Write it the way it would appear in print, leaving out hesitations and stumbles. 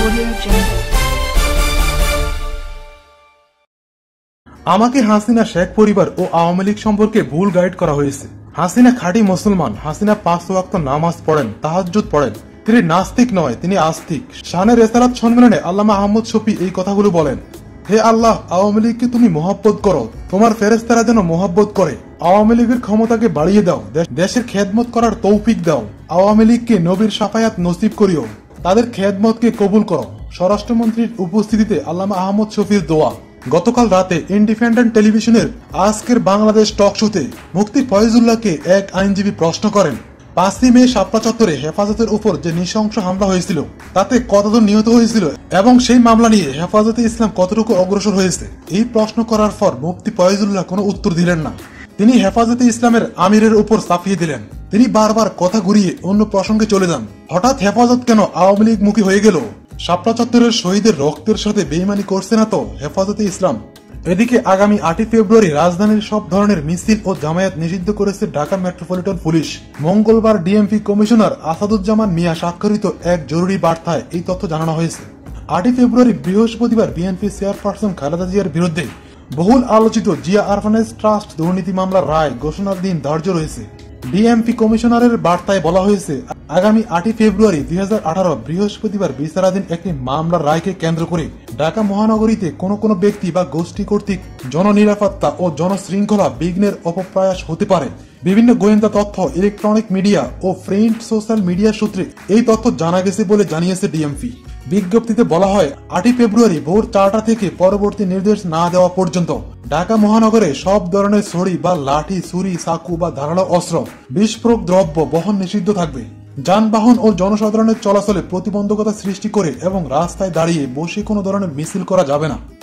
আমাকে হাসিনা শেখ পরিবার ও আওয়ামী লীগ সম্পর্কে ভুল গাইড করা হয়েছে। হাসিনা খাঁটি মুসলমান। হাসিনা 5 ওয়াক্ত নামাজ পড়েন, তাহাজ্জুদ পড়েন। তিনি নাস্তিক নয়, তিনি আস্তিক। শানে রেসালাত সম্মেলনে আল্লামা আহমদ শফি এই কথাগুলো বলেন, হে আল্লাহ, আওয়ামী লীগকে তুমি মহব্বত করো, তোমার ফেরেশতারা যেন মহব্বত করে। আওয়ামী লীগের ক্ষমতাকে বাড়িয়ে দাও, দেশের খেদমত করার তৌফিক দাও। আওয়ামী লীগকে নবীর শাফায়াত নসিব করিও, তাদের খেদমতকে কবুল করো। স্বরাষ্ট্রমন্ত্রীর উপস্থিতিতে আল্লামা আহমদ শফির দোয়া। গতকাল রাতে ইন্ডিপেন্ডেন্ট টেলিভিশনের আজকের বাংলাদেশ টক শোতে মুফতি ফয়জুল্লাহকে এক আইনজীবী প্রশ্ন করেন, 5ই মে শাপলা চত্বরে হেফাজতের উপর যে নৃশংস হামলা হয়েছিল তাতে কতজন নিহত হয়েছিল এবং সেই মামলা নিয়ে হেফাজতে ইসলাম কতটুকু অগ্রসর হয়েছে। এই প্রশ্ন করার পর মুফতি ফয়জুল্লাহ কোনো উত্তর দিলেন না। তিনি হেফাজতে ইসলামের আমিরের উপর চাপিয়ে দিলেন। তিনি বারবার কথা ঘুরিয়ে অন্য প্রসঙ্গে চলে যান। হঠাৎ হেফাজত কেন আওয়ামী লীগ মুখী হয়ে গেল? শাপলা চত্বরের শহীদের রক্তের সাথে বেইমানি করছে না তো হেফাজতে ইসলাম? এদিকে আগামী 8ই ফেব্রুয়ারি রাজধানীর সব ধরনের মিছিল ও জামায়াত নিষিদ্ধ করেছে ঢাকা মেট্রোপলিটন পুলিশ। মঙ্গলবার ডিএমপি কমিশনার আসাদুজ্জামান মিয়া স্বাক্ষরিত এক জরুরি বার্তায় এই তথ্য জানানো হয়েছে। 8ই ফেব্রুয়ারি বৃহস্পতিবার বিএনপি চেয়ারপারসন খালেদা জিয়ার বিরুদ্ধে বহুল আলোচিত জিয়া অরফানেজ ট্রাস্ট দুর্নীতি মামলার রায় ঘোষণার দিন ধার্য রয়েছে। ডিএমপি কমিশনারের বার্তায় বলা হয়েছে, আগামী 8ই ফেব্রুয়ারি 2018 বৃহস্পতিবার বিচারাধীন একটি মামলার রায়কে কেন্দ্র করে ঢাকা মহানগরীতে কোনো ব্যক্তি বা গোষ্ঠী কর্তৃক জননিরাপত্তা ও জনশৃঙ্খলা বিঘ্নের অপপ্রয়াস হতে পারে। বিভিন্ন গোয়েন্দা তথ্য, ইলেকট্রনিক মিডিয়া ও প্রিন্ট সোশ্যাল মিডিয়া সূত্রে এই তথ্য জানা গেছে বলে জানিয়েছে ডিএমপি। বিজ্ঞপ্তিতে বলা হয়, 8ই ফেব্রুয়ারি ভোর 4টা থেকে পরবর্তী নির্দেশ না দেওয়া পর্যন্ত ঢাকা মহানগরে সব ধরনের ছড়ি বা লাঠি, ছুরি, চাকু বা ধারালো অস্ত্র, বিস্ফোরক দ্রব্য বহন নিষিদ্ধ থাকবে। যানবাহন ও জনসাধারণের চলাচলে প্রতিবন্ধকতা সৃষ্টি করে এবং রাস্তায় দাঁড়িয়ে বসে কোনো ধরনের মিছিল করা যাবে না।